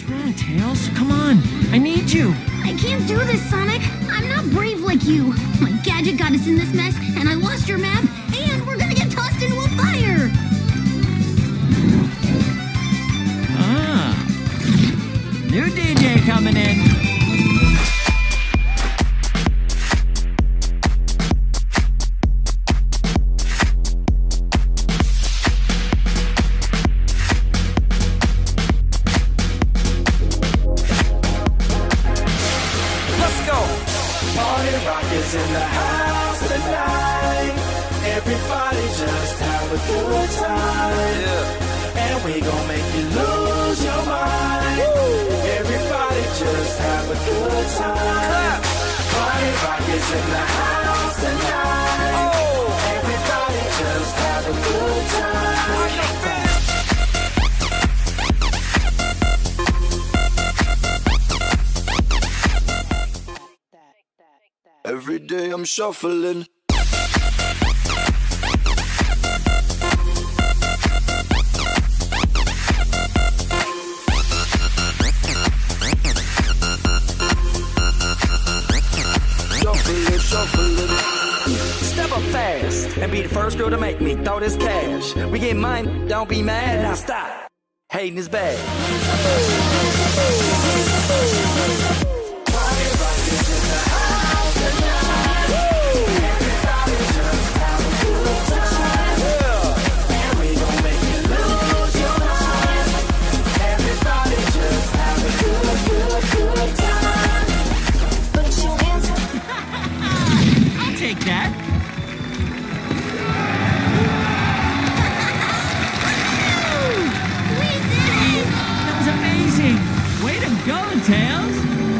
What's wrong, Tails? Come on, I need you. I can't do this, Sonic. I'm not brave like you. My gadget got us in this mess, and I lost your map, and we're gonna get tossed into a fire. Ah, new DJ coming in. In the house tonight, everybody just have a good time, and we gon' make you lose your mind. Everybody just have a good time. Party rock is in the house tonight. Everybody just have a good time. Every day I'm shuffling. Shuffling. Step up fast and be the first girl to make me throw this cash. We get mine, don't be mad, now stop. Hating is bad. Tails?